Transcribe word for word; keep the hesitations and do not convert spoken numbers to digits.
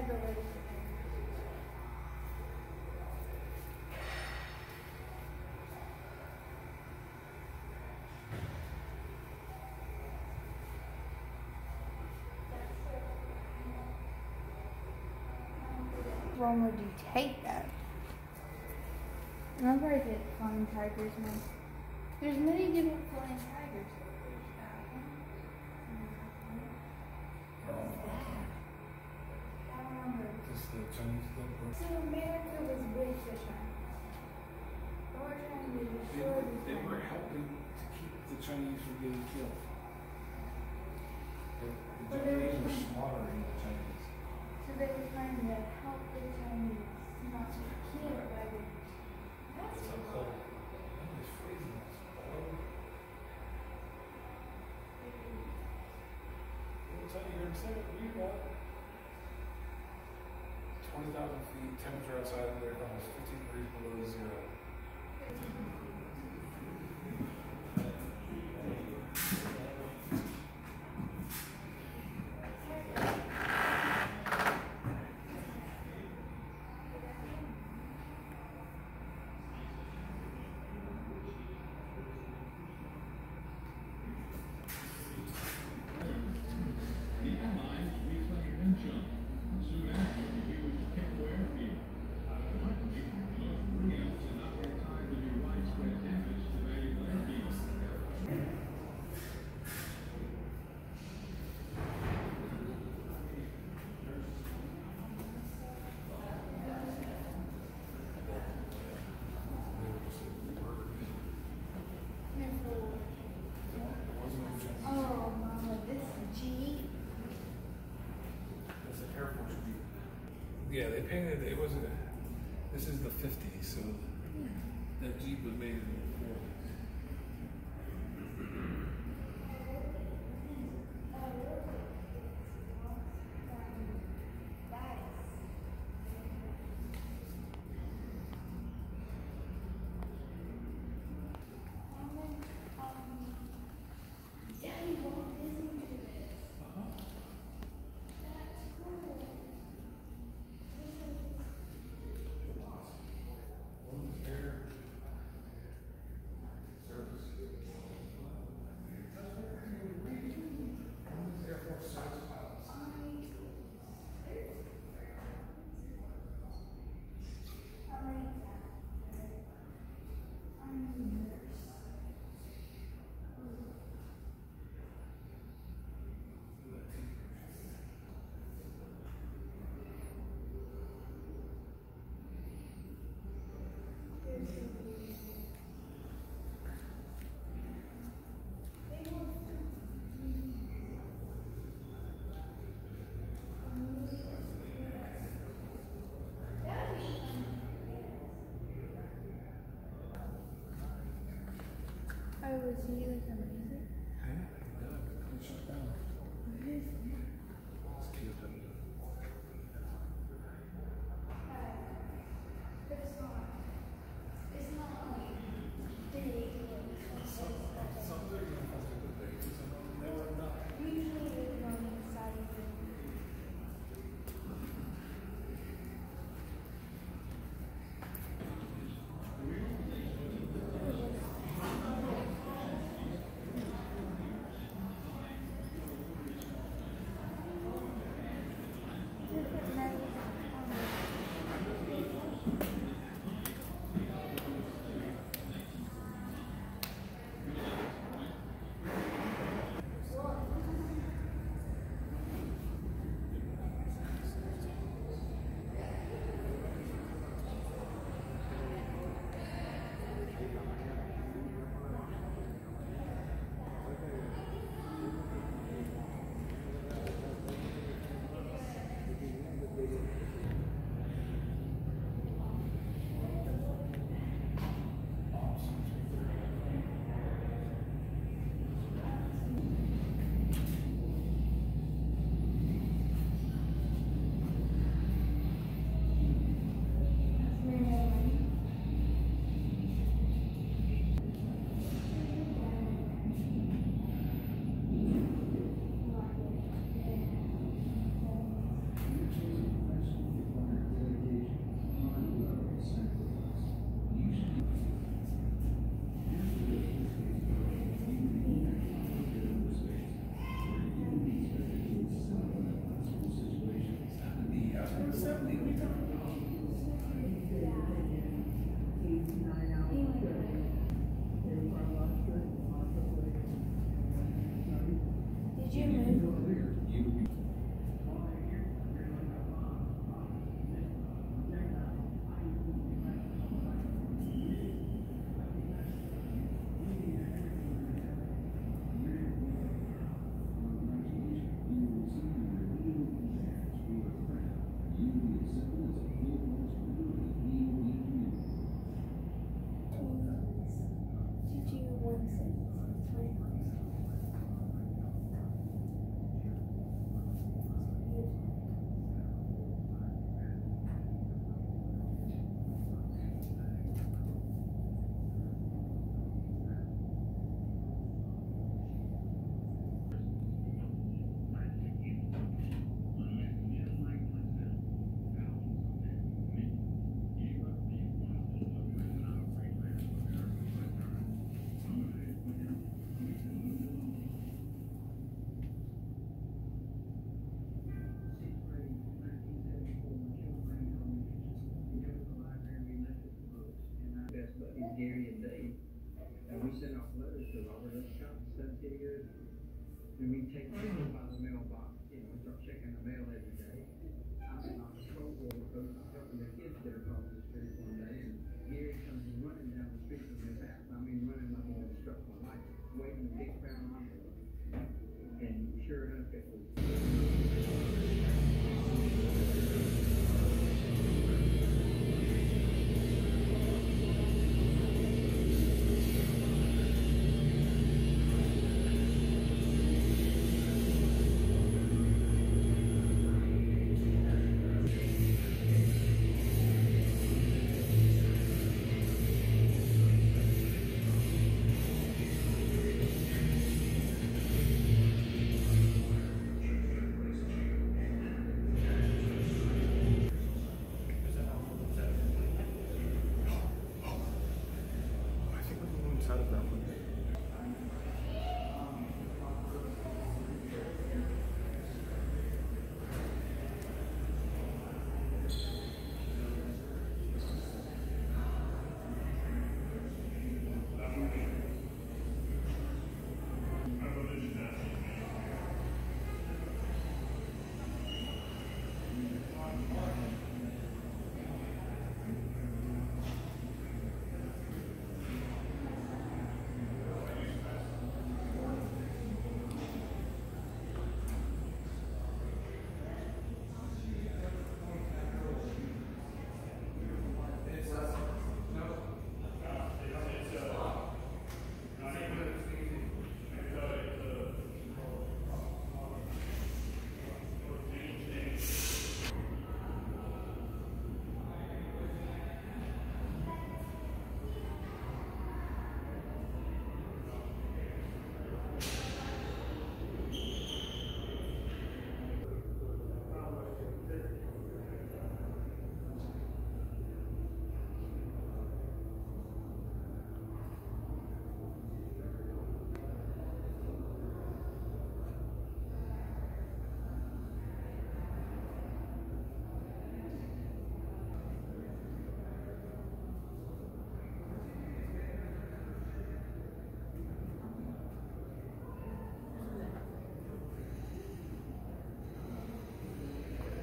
go right. When would you take that? I'm probably get flying tigers, man. There's many different flying tigers. Just the Chinese club. So America was with the Chinese. They were trying to They destroy were, the they were Chinese. helping to keep the Chinese from getting killed. The, the But they were Japanese were trying- slaughtering the Chinese. So they were trying to help the Chinese not to be killed by the. That's It's so cool. cold. Oh, it's freezing. It's cold. What time you heard say? What you got? twenty thousand feet, temperature outside of there almost fifteen degrees below zero. Oh, Mama, this Jeep. That's an Air Force Jeep. Yeah, they painted it. Wasn't. This is the fifties, so that Jeep was made in the forties. Daddy walked into this. That's cool. Oh, was he like amazing? Yeah, yeah, it shut down. It's cute. It's not. It's not like big. Some big and some big, some of them they were not. Usually they live on the inside of it. is Gary and Dave. And we sent off letters to Robert S. Scott and said here, and we take them by the mailbox, you know, start checking the mail every day. I'm not a school board, because I'm helping them get